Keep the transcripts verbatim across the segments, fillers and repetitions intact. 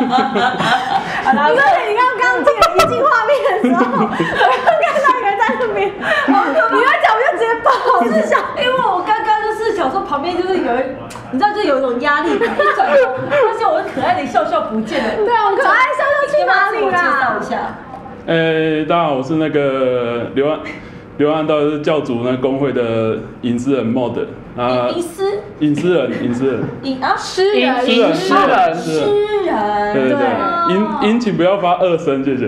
好啦，而且你刚刚进一进画面的时候，我看到一个人在那边，你那脚就直接爆，我是想，因为我刚刚就是想说旁边就是有人，你知道就有一种压力感，一转头发现我的可爱的笑笑不见了。对啊，我可爱笑笑去哪里啦？介绍一下。 呃，大家好，我是那个刘安。流浪道是教主那工会的隐私人 mod 啊， 隐私隐私人隐私人隐啊诗人诗人诗人诗人， 对对对，引引请不要发二声，谢谢。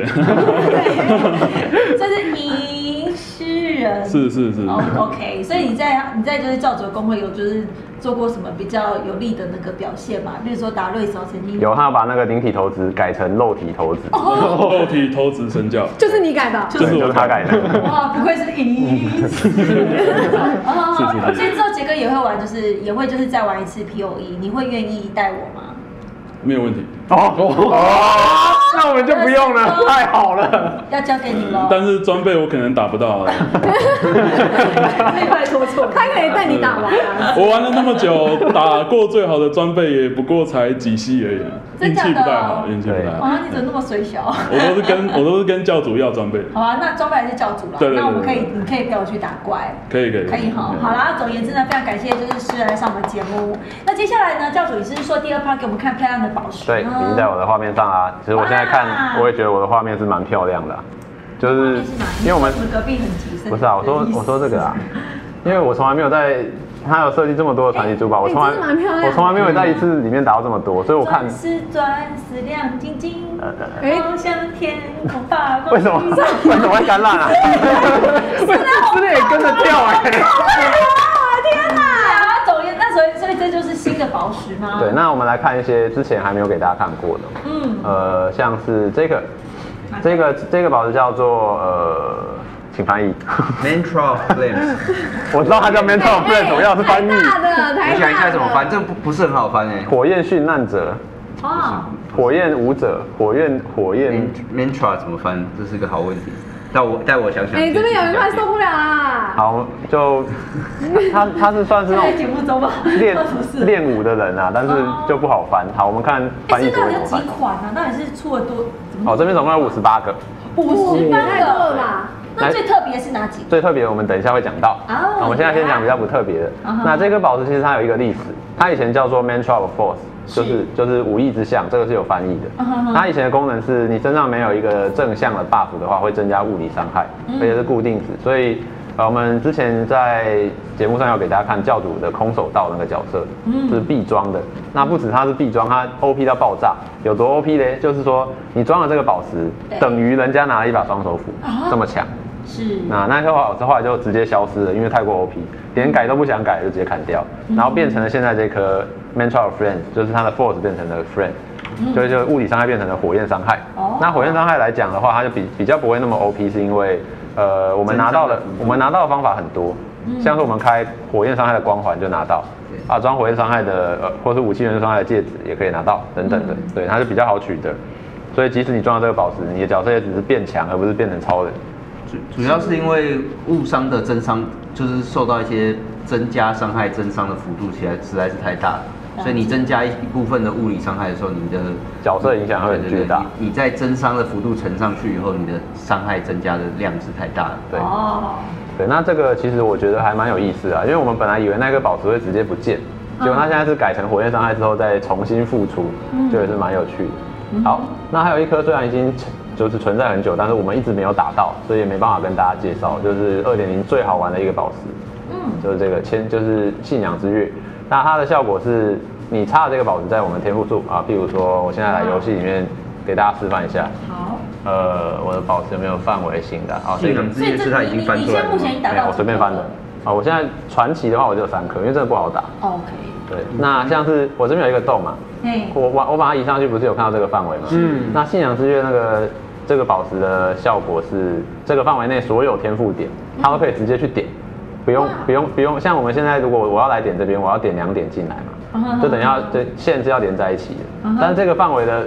这是隐诗人， 是是是。 哦 ，OK， 所以你在你在就是教主工会有就是做过什么比较有利的那个表现嘛？比如说达瑞时候曾经有，他把那个灵体投资改成肉体投资， 肉体投资神教， 就是你改的， 就是就是他改的。 哇，不愧是隐私人。哦，所以之后杰哥也会玩，就是也会就是再玩一次 P O E， 你会愿意带我吗？ 没有问题。 哦哦，那我们就不用了，太好了。 要交给你了。 但是装备我可能打不到。 这块托错，他可以带你打完。 我玩了那么久，打过最好的装备也不过才几系而已，运气不太好，运气不太好。 啊，你怎么那么水小？ 我都是跟我都是跟教主要装备。 好啊，那装备还是教主啦。 对对对。 那我们可以，你可以陪我去打怪。 可以可以。 可以哈。好啦，总而言之呢，非常感谢就是诗人来上我们节目。那接下来呢，教主你是说第二 part 给我们看漂亮的宝石？ 对，已经在我的画面上啊。其实我现在看，我也觉得我的画面是蛮漂亮的、啊，就是因为我们隔壁很急声。 不是啊，我说我说这个啊，因为我从来没有在。他有设计这么多的传奇珠宝，我从来我从来没有在一次里面达到这么多，所以我看。 钻石钻石亮晶晶，望向天空发光。 为什么为什么会干烂啊？为什么也跟着跳哎？ 我的天哪！总那所以所以这就是新的宝石吗？ 对，那我们来看一些之前还没有给大家看过的。嗯。呃，像是这个，这个这个宝石叫做呃。请翻译 Mantra Flames， 我知道它叫 Mantra Flames， 我要是翻译。 你想一下怎么翻？这不不是很好翻哎。 火焰殉难者，哦，火焰舞者，火焰火焰 Mantra 怎么翻？这是个好问题。带我带我想想。 哎，这边有人快受不了啦。 好，就他他是算是那种节目中吧练练武的人啊，但是就不好翻。好，我们看翻译怎么翻。几款啊？到底是出了多？ 哦，这边总共有五十八个。 五十八个吧。那最特别是哪几个？ 最特别，我们等一下会讲到。啊，我们现在先讲比较不特别的。那这颗宝石其实它有一个历史，它以前叫做 Mantra of Force， 就是就是武艺之象，这个是有翻译的。它以前的功能是你身上没有一个正向的 buff 的话，会增加物理伤害，而且是固定值。所以呃，我们之前在节目上有给大家看教主的空手道那个角色，就是必装的。那不止它是必装，它 O P 到爆炸，有多 O P 呢？就是说你装了这个宝石，等于人家拿了一把双手斧，这么强。是，那那颗宝石后来就直接消失了，因为太过 O P， 连改都不想改就直接砍掉，然后变成了现在这颗 Mantra of Friend， 就是它的 Force 变成了 Friend， 所以就物理伤害变成了火焰伤害。哦，那火焰伤害来讲的话，它就比比较不会那么 O P， 是因为呃我们拿到了我们拿到的方法很多，像是我们开火焰伤害的光环就拿到，啊装火焰伤害的呃或是武器元素伤害的戒指也可以拿到等等的，对，它是比较好取得，所以即使你装了这个宝石，你的角色也只是变强，而不是变成超人。 主要是因为物伤的增伤，就是受到一些增加伤害增伤的幅度起来实在是太大了，所以你增加一部分的物理伤害的时候，你的角色影响会很巨大。 你在增伤的幅度乘上去以后，你的伤害增加的量是太大了。 对，哦，对，那这个其实我觉得还蛮有意思啊，因为我们本来以为那个宝石会直接不见，结果它现在是改成火焰伤害之后再重新复出，就也是蛮有趣的。好，那还有一颗虽然已经就是存在很久，但是我们一直没有打到，所以也没办法跟大家介绍。就是 二点零 最好玩的一个宝石，嗯，就是这个千，就是信仰之月。那它的效果是，你插的这个宝石在我们天赋树啊，譬如说我现在来游戏里面给大家示范一下。好。呃，我的宝石有没有范围性的？啊， 信仰之月是它已经翻出来了。 目前已经打到。 我随便翻的。啊，我现在传奇的话我就有三颗，因为真的不好打。 OK。 对，那像是我这边有一个洞嘛，我我我把它移上去，不是有看到这个范围吗？嗯。那信仰之月那个这个宝石的效果是，这个范围内所有天赋点，它都可以直接去点，不用不用不用。像我们现在如果我要来点这边，我要点两点进来嘛，就等于要这线是要连在一起的。但是这个范围的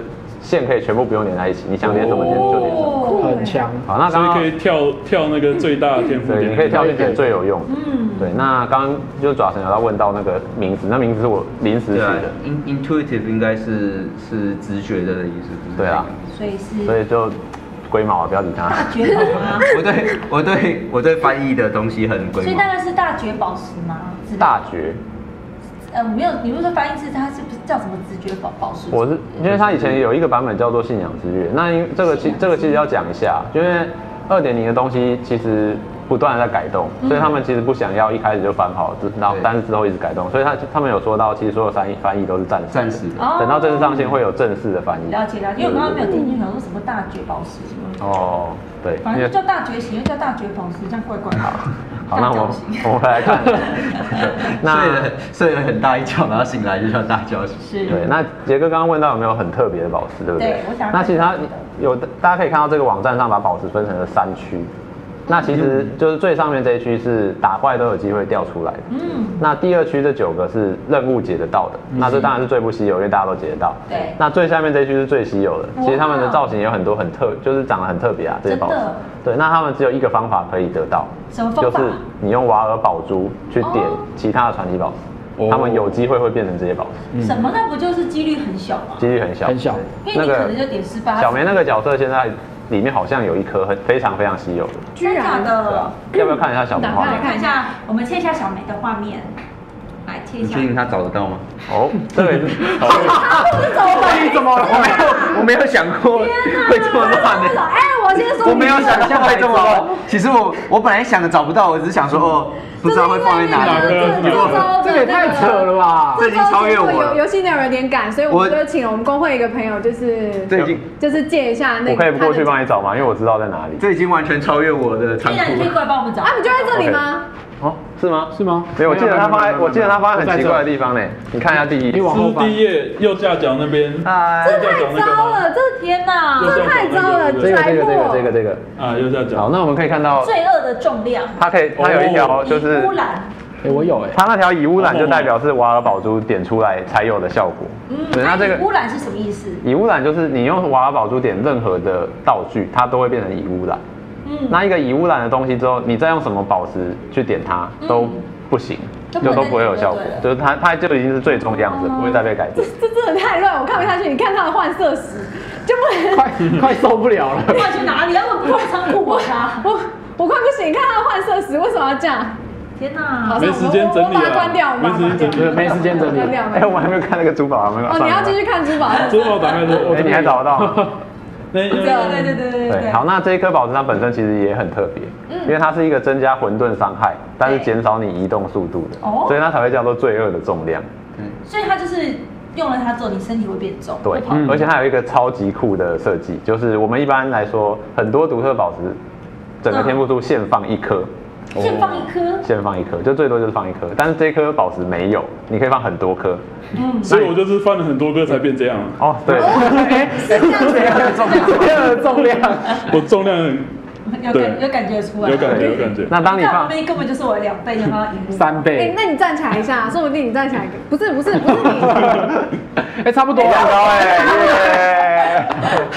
线可以全部不用连在一起，你想连什么连就连什么， 很强。 好，那刚刚可以跳跳那个最大的天赋点， 对，你可以跳去点最有用。嗯，对。那刚刚就爪神有要问到那个名字，那名字是我临时取的。 Intuitive 应该是是直觉的意思， 对啊。 所以是。 所以就龟毛啊，不要理他。 大绝宝吗？ 我对我对我对翻译的东西很龟毛。 所以大概是大绝宝石吗？ 大绝。 呃，没有，你不是说翻译是它是不是叫什么直觉宝宝石？ 我是因为它以前有一个版本叫做信仰之月，那因这个其这个其实要讲一下，因为二点零的东西其实不断的在改动，所以他们其实不想要一开始就翻好，然后但是之后一直改动，所以他他们有说到，其实所有翻译翻译都是暂时暂时的， 等到正式上线会有正式的翻译。 了解了解，因为我刚刚没有听清楚说什么大绝宝石什么。 哦，对， 反正叫大觉醒，又叫大绝宝石，这样怪怪的。 好，那我们我们来看， 那睡了睡了很大一觉，然后醒来就叫大觉醒。 是。 对，那杰哥刚刚问到有没有很特别的宝石，对不对？ 对，我想。 那其实它有，大家可以看到这个网站上把宝石分成了三区。那其实就是最上面这一区是打怪都有机会掉出来的。嗯。那第二区这九个是任务解得到的，那这当然是最不稀有，因为大家都解得到。 对。 那最下面这一区是最稀有的，其实他们的造型有很多很特，就是长得很特别啊，这些宝石。对，那他们只有一个方法可以得到， 什么方法？ 就是你用瓦尔宝珠去点其他的传奇宝石，他们有机会会变成这些宝石。 什么？那不就是几率很小吗？ 几率很小， 很小。 因为你可能就点十八。 小梅那个角色现在里面好像有一颗很非常非常稀有的， 真的假的？ 要不要看一下小梅画面？ 来看一下，我们切一下小梅的画面，来切一下。 你确定他找得到吗？ 哦，这个也是。 你怎么？我没有，我没有想过会这么乱的。 哎，我先说， 我没有想象会这么乱。其实我我本来想的找不到，我只是想说哦，不知道会放在哪里。 这也太扯了吧！ 这已经超越我了。 游戏内容有点赶，所以我们就请了我们工会一个朋友，就是这已经就是借一下那个。 我可以过去帮你找吗？因为我知道在哪里。 这已经完全超越我的仓库。 你可以过来帮我们找。 啊，你就在这里吗？ 哦，是吗？ 是吗？ 没有，我记得他放在，我记得他放在很奇怪的地方呢。你看一下第一， 你往后翻。 第一页右下角那边。 嗨， 这太糟了，这天哪， 这太糟了， 这个这个这个这个这个啊，右下角。 好，那我们可以看到罪恶的重量。 它可以，它有一条就是污染。 哎，我有哎。 它那条以污染就代表是瓦尔宝珠点出来才有的效果。 嗯，那这个污染是什么意思？ 以污染就是你用瓦尔宝珠点任何的道具，它都会变成以污染。嗯，那一个以污染的东西之后，你再用什么宝石去点它都不行，就都不会有效果。就是它，它就已经是最终的样子，不会再被改变。 这真的太乱，我看不下去。你看它的换色石，就不能快快受不了了。 换去哪里？要不不仓库我他？ 我我快不行，你看它的换色石为什么要这样？ 天哪！ 没时间整理了，把它关掉， 没时间整理， 没时间整理。 哎，我还没有看那个珠宝，没有。 哦，你要继续看珠宝。 珠宝打开之后， 哎，你还找得到吗？ 对对对对对对。 好，那这一颗宝石它本身其实也很特别，因为它是一个增加混沌伤害，但是减少你移动速度的，所以它才会叫做罪恶的重量。 嗯，所以它就是用了它之后，你身体会变重。 对，而且它有一个超级酷的设计，就是我们一般来说很多独特宝石，整个天赋树限放一颗。 先放一颗， 先放一颗，就最多就是放一颗，但是这颗宝石没有，你可以放很多颗。 嗯，所以我就是放了很多颗才变这样。 哦，对， 哎，这样的重量， 这样的重量， 我重量有感有感觉出来， 有感觉有感觉。 那当你放， 那根本就是我的两倍，就放三倍。 哎，那你站起来一下，说不定你站起来，不是不是不是你， 哎，差不多， 很高哎。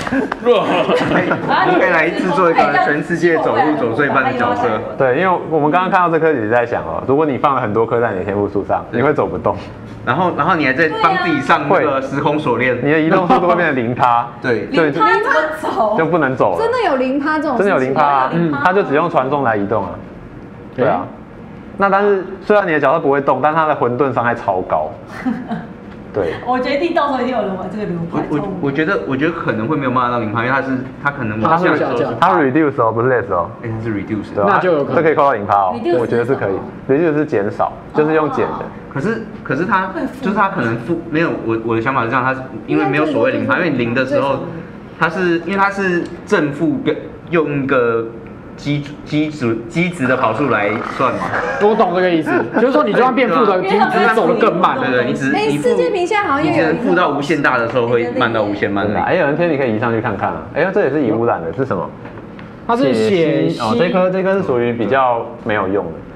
我可以来制作一个全世界走路走最慢的角色。 对，因为我们刚刚看到这颗，也在想哦，如果你放了很多颗在你的天赋树上，你会走不动。 然后，然后你还在帮自己上那个时空锁链， 你的移动速度会变成零趴。 对， 零趴怎么走？ 就不能走了。 真的有零趴这种？ 真的有零趴啊，嗯，它就只用传送来移动啊。对啊。那但是虽然你的角色不会动，但它的混沌伤害超高。对， 我决定到时候一定有人玩这个流派。 我我我觉得我觉得可能会没有办法到零趴，因为它是它可能往下下降， 它 reduce 哦，不是 less 哦， 哎，它是 reduce， 对吧？ 那就有可能这可以扣到零趴哦，我觉得是可以。reduce 是减少，就是用减的。 可是可是它就是它可能负没有我我的想法是这样，它因为没有所谓零趴，因为零的时候它是因为它是正负跟用一个。基基值基值的跑数来算嘛？ 我懂这个意思，就是说你就算变负的，你只是走得更慢。 对对，你只哎，世界屏现在好像也有负到无限大的时候会慢到无限慢的。 哎，有人天你可以移上去看看啊！哎呀，这也是以污染的，是什么？ 它是血哦，这颗这颗是属于比较没有用的。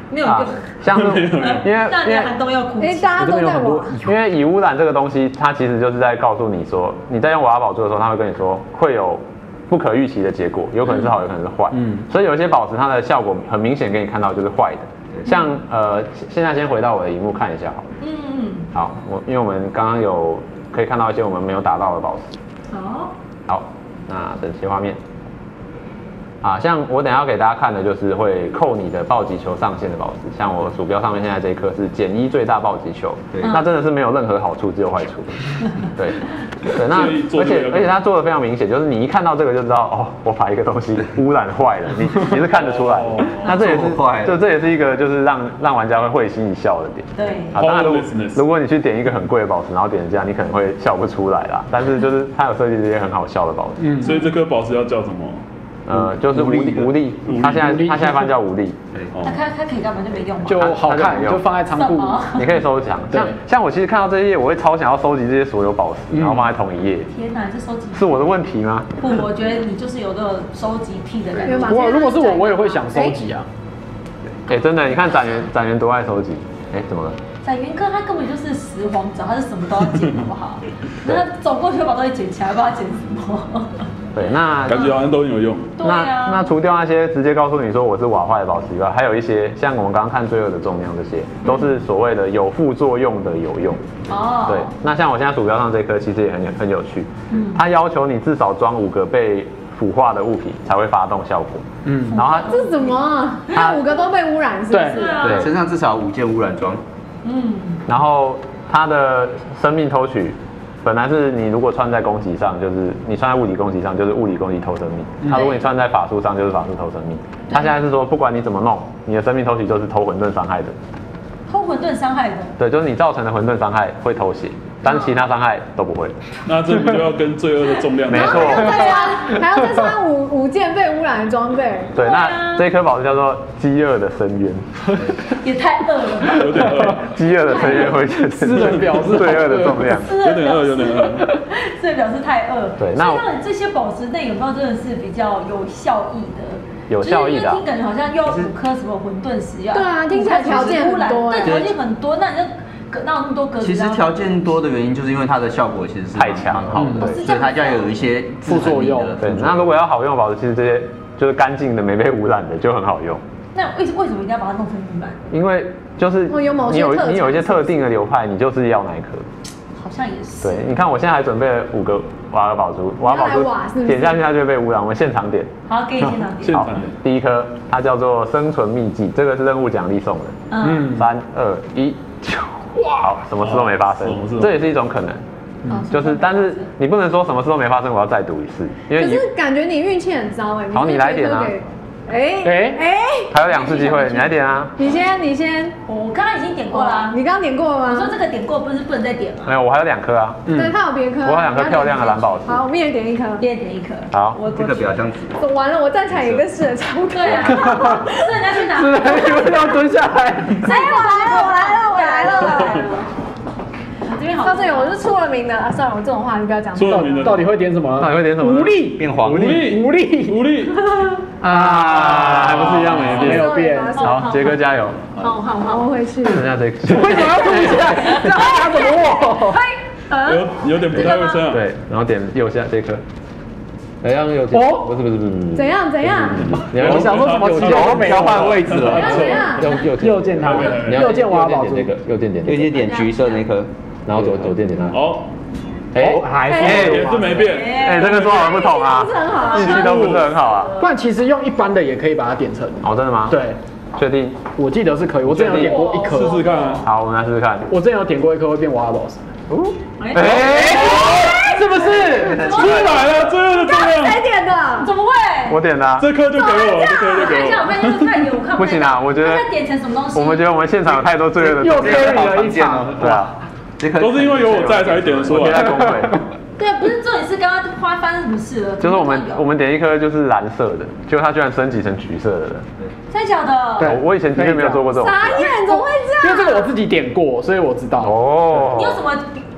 没有用。 像是因为那连寒冬要哭。 哎，大家都在玩。 因为乙污染这个东西，它其实就是在告诉你说，你在用娃娃宝珠的时候，它会跟你说会有不可预期的结果，有可能是好，有可能是坏。嗯，所以有一些宝石它的效果很明显给你看到就是坏的。像呃，现在先回到我的荧幕看一下好了。嗯嗯。好，我因为我们刚刚有可以看到一些我们没有打到的宝石。好。好，那整齐画面。啊，像我等一下要给大家看的就是会扣你的暴击球上限的宝石，像我鼠标上面现在这一颗是减一最大暴击球，对，那真的是没有任何好处，只有坏处。对，对，那而且而且它做的非常明显，就是你一看到这个就知道，哦，我把一个东西污染坏了，你你是看得出来的。那这也是就这也是一个就是让让玩家会会心一笑的点。 对， 啊，当然如果如果你去点一个很贵的宝石，然后点这样，你可能会笑不出来啦。但是就是它有设计这些很好笑的宝石。 嗯，所以这颗宝石要叫什么？ 呃，就是无力，无力，他现在他现在翻叫无力， 他他他可以干嘛就没用嘛， 就好看，就放在仓库， 你可以收藏。像像我其实看到这一页，我会超想要收集这些所有宝石，然后放在同一页。 天哪，这收集是我的问题吗？ 不，我觉得你就是有这个收集癖的感觉。 我如果是我，我也会想收集啊。 哎，真的，你看展元展元多爱收集，哎，怎么了？ 展元哥他根本就是拾荒者，他是什么都要捡，好不好？那走过去把东西捡起来，不知道捡什么。 对，那感觉好像都有用。 对啊。 那那除掉那些直接告诉你说我是瓦坏的宝石以外，还有一些像我们刚刚看罪恶的重量这些，都是所谓的有副作用的有用。哦。对，那像我现在鼠标上这颗其实也很很有趣，嗯，它要求你至少装五个被腐化的物品才会发动效果。嗯。然后它这是什么？它五个都被污染，是不是？ 对， 身上至少五件污染装。 嗯。然后它的生命偷取。本来是你如果穿在攻击上，就是你穿在物理攻击上，就是物理攻击偷生命；它如果你穿在法术上，就是法术偷生命。他现在是说，不管你怎么弄，你的生命偷取就是偷混沌伤害的。 偷混沌伤害的。对， 就是你造成的混沌伤害会偷血，但是其他伤害都不会。 那这不就要跟罪恶的重量？ 没错。 对啊，还要再穿五五件被污染的装备。 对，那这颗宝石叫做饥饿的深渊。 也太饿了。 有点饿。 饥饿的深渊会产生表示罪恶的重量。 有点饿，有点饿。 这表示太饿。 对， 那这些宝石内有没有真的是比较有效益的？ 有效益的。 听感觉好像要五颗什么混沌石要。 对啊，听起来条件很多。 对，条件很多，那你就。哪有那么多格子？ 其实条件多的原因，就是因为它的效果其实是太强好的， 所以它要有一些副作用。 对，那如果要好用的宝石，其实这些就是干净的、没被污染的就很好用。 那为为什么一定要把它弄成污染？ 因为就是你有你有一些特定的流派，你就是要那一颗。 好像也是。 对，你看我现在还准备了五个瓦尔宝珠，瓦尔宝珠点下去它就会被污染，我们现场点。 好，给你现场点。 好，第一颗它叫做生存秘技，这个是任务奖励送的。嗯，三二一。好，什么事都没发生，这也是一种可能，就是，但是你不能说什么事都没发生，我要再赌一次，因为可是感觉你运气很糟哎。 好，你来点啊。 哎哎哎， 还有两次机会，你来点啊。 你先，你先。 我刚刚已经点过了。你刚刚点过了吗？ 我说这个点过不是不能再点吗？ 没有，我还有两颗啊。 对，他有别颗。 我有两颗漂亮的蓝宝石。 好，我们一人点一颗。 一人点一颗。 好， 我这个比较像。 完了，我站起来也跟死人差不多。 对啊。是人家去拿。 是人，你们要蹲下来。 哎，我来了，我来了，我来了。到这里我是出了名的啊！算了，我这种话就不要讲。 出了名的到底会点什么？ 到底会点什么？ 无力变黄， 无力， 无力， 无力啊！还不是一样没变， 没有变。 好，杰哥加油！ 好好好，我回去。 剩下这个。 为什么要蹲下？他怎么我？ 有有点不太卫生啊。 对，然后点右下这颗。怎样有？哦，不是不是不是。 怎样怎样？ 我想说什么？ 有交换位置了。 怎样？ 右右键它，右键挖宝珠， 这个右键点， 右键点橘色那颗。然后左左键点它。 哦， 哎， 还是也是没变。 哎，这个说好不同啊，运气都不是很好啊。 不然其实用一般的也可以把它点成。 哦，真的吗？ 对， 确定？ 我记得是可以，我之前有点过一颗， 试试看啊。 好，我们来试试看。 我之前有点过一颗会变瓦尔宝石。 哦，哎，是不是？ 出来了，最后的重量。 谁点的？ 怎么会？ 我点的。 这颗就给我，这颗就给我。 我看一下，我看一下，看有我看。 不行啊，我觉得。 它点成什么东西？ 我们觉得我们现场有太多罪恶的。 又 carry 了一场。 对啊。 都是因为有我在才点出来。 在公会。 对，不是重点是刚刚花发生什么事了？ 就是我们我们点一颗就是蓝色的，结果它居然升级成橘色的了。 真的假的？ 对，我以前的确没有做过这种。 傻眼，怎么会这样？ 因为这个我自己点过，所以我知道。 哦。 你有什么那个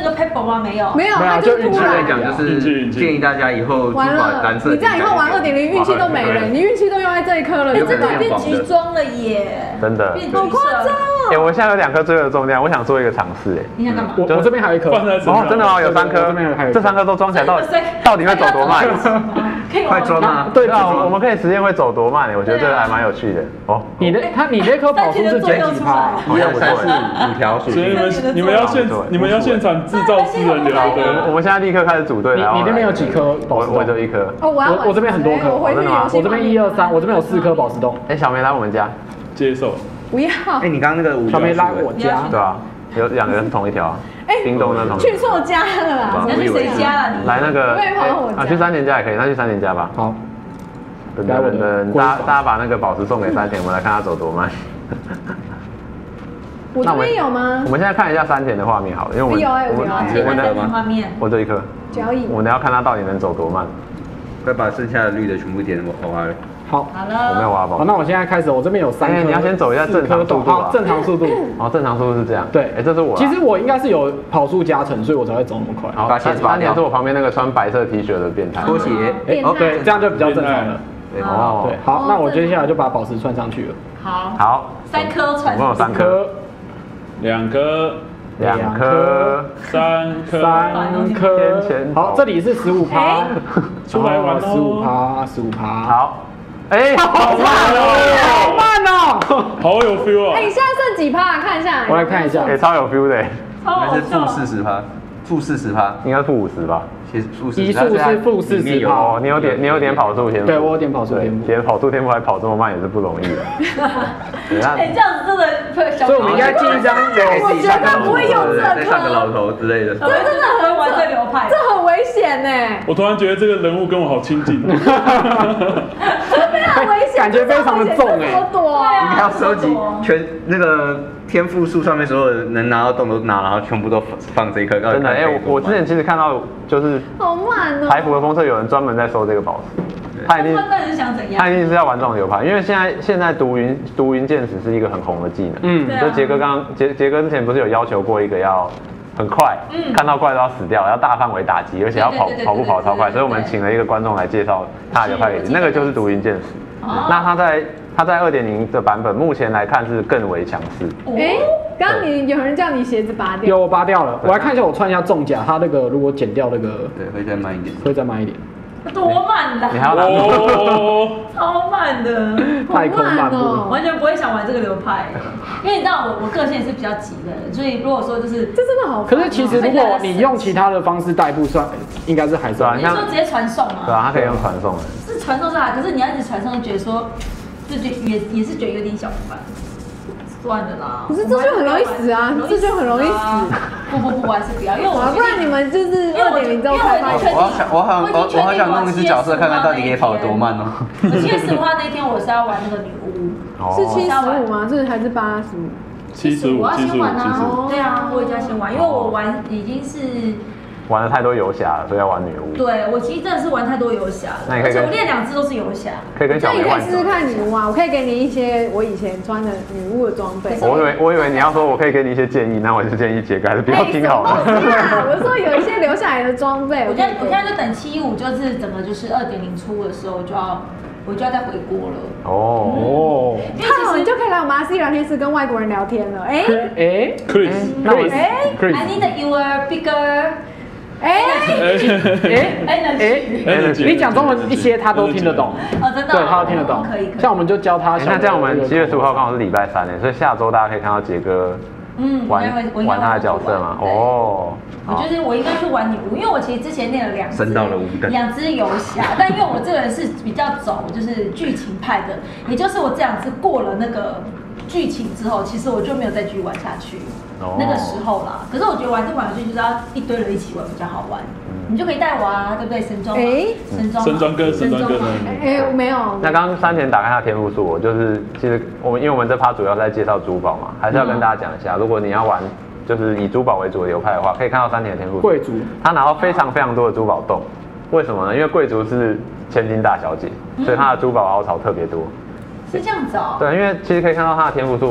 个 paper 吗？没有， 没有，他就突然然讲就是建议大家以后珠宝蓝色， 你这样以后玩二点零运气都没了，你运气都用在这一颗了， 你真的变橘装了耶， 真的， 好夸张哦！ 哎，我现在有两颗最后的重量，我想做一个尝试，哎， 你想干嘛？ 我我这边还有一颗， 哦，真的哦，有三颗，这三颗都装起来到底到底会走多慢？ 快装啊！ 对啊，我们可以实验会走多慢，我觉得这个还蛮有趣的哦。 你的他你那颗跑速是减几趴？ 好像不错， 五条属所以你们你们要现你们要现场制造私人流的。 我们现在立刻开始组队。 你你那边有几颗宝石洞？ 我只有一颗。 哦，我我我这边很多颗， 真的吗？ 我这边一二三，我这边有四颗宝石洞。 哎，小梅来我们家， 接受。 不要。 哎，你刚刚那个小梅来我家， 对啊，有两个人是同一条。 哎， 叮咚那种。 去错家了啦！ 你要去谁家了？ 来那个。 啊， 去三田家也可以，那去三田家吧。 好。 等等等，大家大家把那个宝石送给山田，我们来看他走多慢。 我这边有吗？ 我们现在看一下山田的画面好了，因为我们有哎，我有。我的画面， 我这一颗。 交易。 我们要看他到底能走多慢。 快把剩下的绿的全部点我挖了。 好， 好了。 我没有挖宝。 好，那我现在开始，我这边有三颗。 你要先走一下正常速度。 好，正常速度。 哦，正常速度是这样。 对， 哎，这是我。 其实我应该是有跑速加成，所以我才会走那么快。 好，山田是我旁边那个穿白色 T 恤的变态。 拖鞋。 哎，哦，对，这样就比较正常了。 哦， 对，好，那我接下来就把宝石串上去了。 好， 好， 三颗串， 总共有三颗， 两颗， 两颗， 三颗， 三颗。好，这里是十五趴， 出来玩十五趴，十五趴。 好，哎， 好慢哦，好慢哦， 好有 feel 啊！ 哎，你现在剩几趴？看一下， 我来看一下， 哎，超有 feel 的， 应该是负四十趴，负四十趴， 应该负五十吧。 移速是负四十趴， 你有点你有点跑速天赋， 对我有点跑速天赋， 连跑速天赋还跑这么慢也是不容易的。 哎，这样子真的， 所以我们应该进一张有， 我觉得不会用这颗， 再上个老头之类的。 这真的很玩这流派， 这很危险呢。 我突然觉得这个人物跟我好亲近， 这很危险， 感觉非常的重哎。 应该要收集全那个天赋树上面所有能拿到洞都拿，然后全部都放这一颗。 真的哎，我之前其实看到就是好慢哦。 台服的封测有人专门在收这个宝石，他一定他是想怎样？ 他一定是要玩这种流派，因为现在现在毒云毒云剑矢是一个很红的技能。嗯，就杰哥刚杰杰哥之前不是有要求过一个要很快，嗯，看到怪都要死掉，要大范围打击，而且要跑跑步跑超快，所以我们请了一个观众来介绍他的流派给你，那个就是毒云剑矢。那他在他在二点零的版本，目前来看是更为强势。 哎，刚刚你有人叫你鞋子拔掉， 有我拔掉了，我来看一下我穿一下重甲，它那个如果剪掉那个， 对，会再慢一点， 会再慢一点。 多慢的， 你还要拿超慢的， 太空漫步， 完全不会想玩这个流派，因为你知道我我个性是比较急的人，所以如果说就是这真的好， 可是其实如果你用其他的方式代步，算应该是还算。 你说直接传送吗？ 对啊，它可以用传送的。 是传送是啊，可是你要一直传送，觉得说就觉也也是觉得有点小烦。算了啦， 可是这就很容易死啊，这就很容易死。 不不不，我还是不要，因为我不然你们就是二点零之后开发。 我好想，我好，我我好想弄一只角色，看看到底可以跑多慢哦。 我七月十五号那天我是要玩那个女巫， 是七十五吗？是还是八十五？ 七十五， 我要七十五， 先玩啊！ 七对啊，我一定要先玩，因为我玩已经是。 玩了太多游侠了，所以要玩女巫。 对，我其实真的是玩太多游侠了，而且我练两只都是游侠。 可以跟小梅换。 那你可以试试看女巫啊，我可以给你一些我以前穿的女巫的装备。 我以为我以为你要说我可以给你一些建议，那我就建议杰哥还是不要听好了。 我说有一些留下来的装备， 我现在我现在就等七五，就是整个就是二点零出的时候，就要我就要再回国了。哦哦， 因为其实你就可以来我们阿 C 聊天室跟外国人聊天了。哎哎 ，Chris， 那我哎 ，I need your bigger。哎哎哎哎！你讲中文一些他都听得懂， 哦，真的， 对，他都听得懂。 可以， 像我们就教他。 那这样我们七月十五号刚好是礼拜三呢，所以下周大家可以看到杰哥，嗯，玩玩他的角色嘛。哦， 我就是我应该去玩女巫，因为我其实之前练了两只， 升到了五等， 两只游侠，但因为我这个人是比较走就是剧情派的，也就是我这两只过了那个剧情之后，其实我就没有再继续玩下去。那个时候啦，可是我觉得玩这款游戏就是要一堆人一起玩比较好玩，你就可以带我啊，对不对？神装，哎，神装， 神装哥，神装哥， 哎，没有。 那刚刚山田打开他的天赋树，我就是其实我们因为我们这趴主要在介绍珠宝嘛，还是要跟大家讲一下，如果你要玩就是以珠宝为主的流派的话，可以看到山田的天赋树， 贵族， 他拿到非常非常多的珠宝洞，为什么呢？因为贵族是千金大小姐，所以他的珠宝凹槽特别多。 是这样子哦。 对，因为其实可以看到他的天赋树。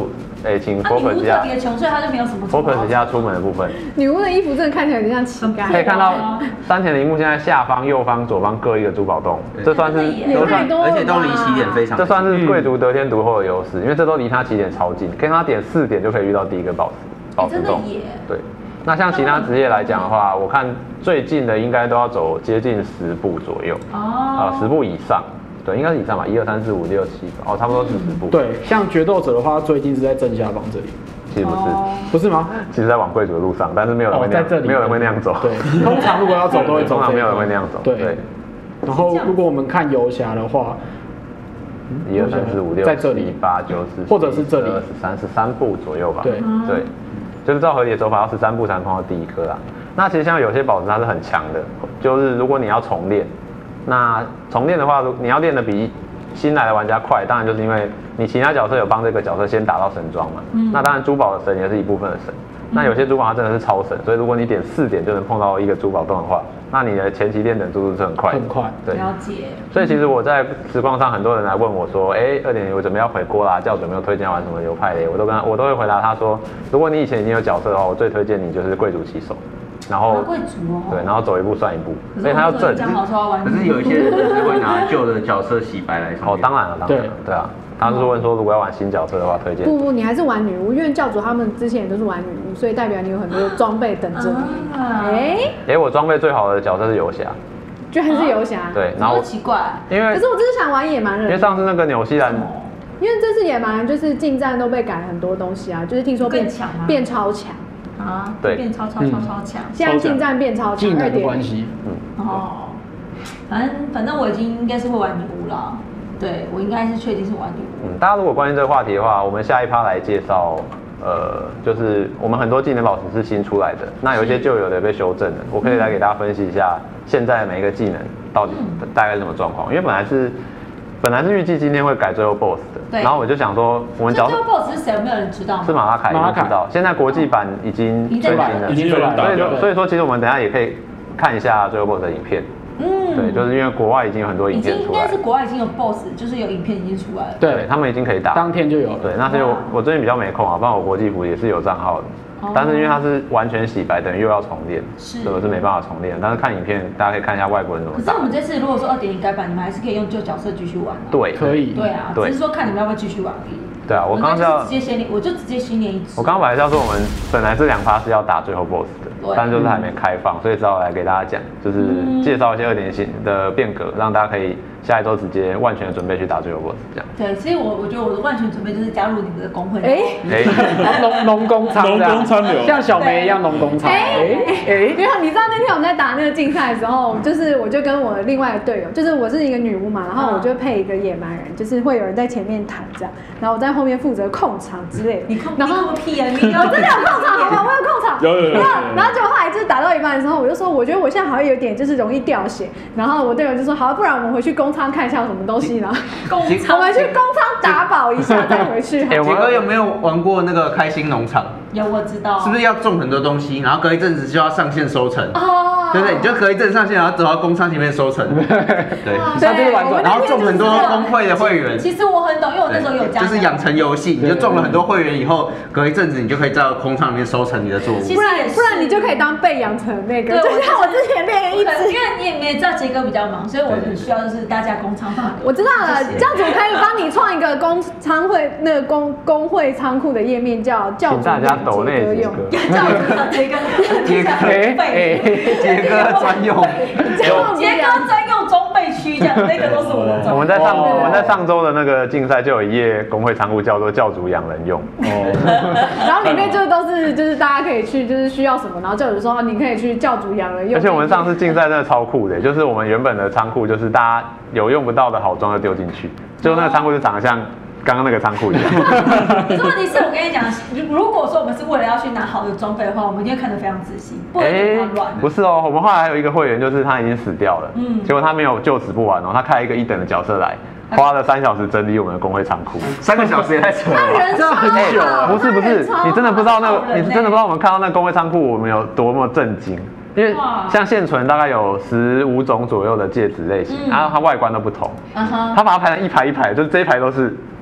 哎，请啊，女 focus 巫特一下别穷，所以她就没有什么 ，focus 一下出门的部分。 女巫的衣服真的看起来有点像乞丐。 可以看到山田的荧幕现在下方、右方、左方各一个珠宝洞，这算是都算， 而且都离起点非常， 这算是贵族得天独厚的优势，因为这都离他起点超近，可以让他点四点就可以遇到第一个宝石宝石洞。对，那像其他职业来讲的话，我看最近的应该都要走接近十步左右，啊，十步以上。对，应该是以上吧，一二三四五六七，哦，差不多是十步。 对，像决斗者的话，最近是在正下方这里。 其实不是， 不是吗？ 其实在往贵族的路上，但是没有人会那样，没有人会那样走。 对，通常如果要走都会走。 通常没有人会那样走。 对。然后如果我们看游侠的话， 一二三四五六， 在这里八九十， 或者是这里二十三十三步左右吧。 对对，就是照合理的走法，要十三步才能碰到第一颗啦。那其实像有些宝石它是很强的，就是如果你要重练，那重练的话，你要练的比新来的玩家快，当然就是因为你其他角色有帮这个角色先打到神装嘛。嗯。那当然珠宝的神也是一部分的神。那有些珠宝它真的是超神，所以如果你点四点就能碰到一个珠宝洞的话，那你的前期练等速度是很快的。 很快。 对。 了解。 所以其实我在实况上很多人来问我说，哎，二点零我准备要回锅啦，教主有没有推荐玩什么流派的？我都跟他我都会回答他说，如果你以前已经有角色的话，我最推荐你就是贵族骑手。然后贵族哦， 对，然后走一步算一步，所以他要正。 可是有一些人是会拿旧的角色洗白来。 哦，当然了，当然了，对啊。他是问说，如果要玩新角色的话，推荐。 不不，你还是玩女巫，因为教主他们之前也都是玩女巫，所以代表你有很多装备等着你。哎哎，我装备最好的角色是游侠， 居然是游侠。 对，然后奇怪， 因为可是我只是想玩野蛮人， 因为上次那个纽西兰。 因为这次野蛮人就是近战都被改了很多东西啊，就是听说变强变超强。 啊，对，变超超超超强， 现在近战变超强， 技能的关系， 嗯，哦，反正反正我已经应该是会玩女巫了，对我应该是确定是玩女巫。 嗯，大家如果关心这个话题的话，我们下一趴来介绍，呃，就是我们很多技能宝石是新出来的，那有一些旧有的被修正了，我可以来给大家分析一下现在每一个技能到底大概是什么状况，因为本来是。本来是预计今天会改最后 boss 的，然后我就想说，我们角色最后 boss 是谁？有没有人知道？ 是马拉凯，马拉凯知道。现在国际版已经最新了， 已经有人打掉了。 所以说，其实我们等一下也可以看一下最后 boss 的影片。嗯，对，就是因为国外已经有很多影片出来， 应该是国外已经有 boss， 就是有影片已经出来了。 对，他们已经可以打， 当天就有了。 对，那所以我我最近比较没空啊，不然我国际服也是有账号的。但是因为它是完全洗白，等于又要重练， 是， 所以我是没办法重练。但是看影片，大家可以看一下外国人怎么打。 可是我们这次如果说二点零改版，你们还是可以用旧角色继续玩。 对， 可以。 对啊，只是说看你们要不要继续玩而已。 对啊，我刚刚要直接先练，我就直接新练一次。 我刚刚本来要说我们本来这两趴是要打最后 boss 的，但就是还没开放，所以只好来给大家讲，就是介绍一些二点零的变革，让大家可以下一周直接万全的准备去打最后 boss 这样。 对，所以我我觉得我的万全准备就是加入你们的工会。 哎哎， 农农工仓， 农工参流， 像小梅一样农工仓。哎哎，没有，你知道那天我们在打那个竞赛的时候，就是我就跟我另外的队友，就是我是一个女巫嘛，然后我就配一个野蛮人，就是会有人在前面躺这样，然后我在后面负责控场之类的。 你控，然后屁啊！你我真的有控场好吗？我有控场。 有有有。 然后结果后来就是打到一半的时候，我就说我觉得我现在好像有点就是容易掉血，然后我队友就说好，不然我们回去工仓看一下有什么东西，然后工仓我们去工仓打宝一下再回去。 杰哥有没有玩过那个开心农场？ 有，我知道。 是不是要种很多东西，然后隔一阵子就要上线收成？哦，对不对？你就隔一阵上线，然后走到工仓前面收成。对， 他就是玩转， 然后种很多工会的会员。 其实我很懂，因为我那时候有加。 就是养成游戏，你就种了很多会员以后，隔一阵子你就可以在工厂里面收成你的作物。 不然不然你就可以当被养成那个。对，就像我之前练一只。 因为你也没知道杰哥比较忙，所以我很需要就是大家工仓化。 我知道了，教主可以帮你创一个工仓会那个工工会仓库的页面，叫教主大家抖内用。 教主杰哥， 杰哥， 哎， 杰哥专用， 杰哥专用装备区这样，那个都是我的装备。 我们在上我们在上周的那个竞赛就有一页工会仓库叫做教主养人用， 哦，然后里面就都是就是大家可以去就是需要什么，然后教主说你可以去教主养人用。 而且我们上次竞赛真的超酷的，就是我们原本的仓库就是大家有用不到的好装就丢进去，就那个仓库就长得像刚刚那个仓库一样。 可是问题是我跟你讲，如果说我们是为了要去拿好的装备的话，我们一定会看得非常仔细，不能给它乱。 不是哦，我们后来还有一个会员，就是他已经死掉了，嗯，结果他没有就此不玩哦，他开一个一等的角色来。花了三小时整理我们的工会仓库， 三个小时也太扯了， 这样很久。不是不是，你真的不知道那个，你真的不知道我们看到那个工会仓库我们有多么震惊。因为像现存大概有十五种左右的戒指类型，然后它外观都不同，他把它排成一排一排，就是这一排都是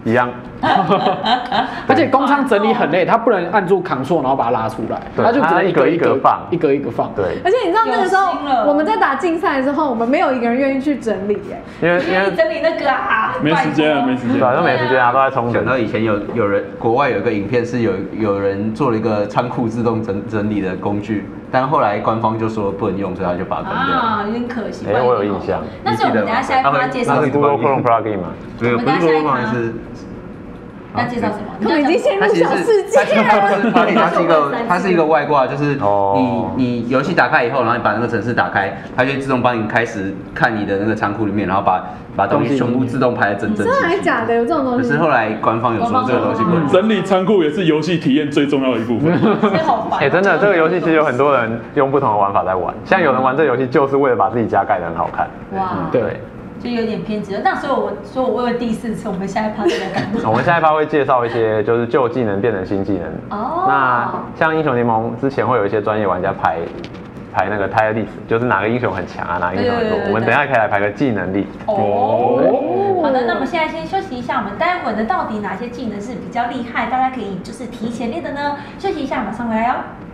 一样。 而且工仓整理很累，他不能按住 Ctrl 然后把它拉出来，他就只能一格一格放，一格一格放。 对。 而且你知道那个时候我们在打竞赛的时候，我们没有一个人愿意去整理哎， 因为因为整理那个啊， 没时间啊，没时间， 对，都没时间啊，都在冲想到以前有有人国外有一个影片是有有人做了一个仓库自动整整理的工具，但后来官方就说不能用，所以他就把它关掉。 啊，有点可惜。 哎，我有印象。 那是我们等下下一趴介绍。 那是 Google Chrome plugin 吗？ 没有，不是 Google Chrome 是。 要介绍什么？ 他们已经陷入小世界了。 它它是一个它是一个外挂，就是你你游戏打开以后，然后你把那个程式打开，它就自动帮你开始看你的那个仓库里面，然后把把东西全部自动排的整整齐齐。 真的还假的？有这种东西？ 可是后来官方有说这个东西不能整理仓库也是游戏体验最重要的一部分。 哎，真的，这个游戏其实有很多人用不同的玩法在玩，像有人玩这个游戏就是为了把自己家盖得很好看。 哇， 对。 就有点偏执了，那所以我所以我问第四次，我们下一趴再来干嘛？ 我们下一趴会介绍一些就是旧技能变成新技能。哦。那像英雄联盟之前会有一些专业玩家排排那个 tier list，就是哪个英雄很强啊，哪个英雄很弱。我们等一下可以来排个技能力。 哦。好的，那我们现在先休息一下，我们待会儿的到底哪些技能是比较厉害，大家可以就是提前练的呢？休息一下，马上回来哦。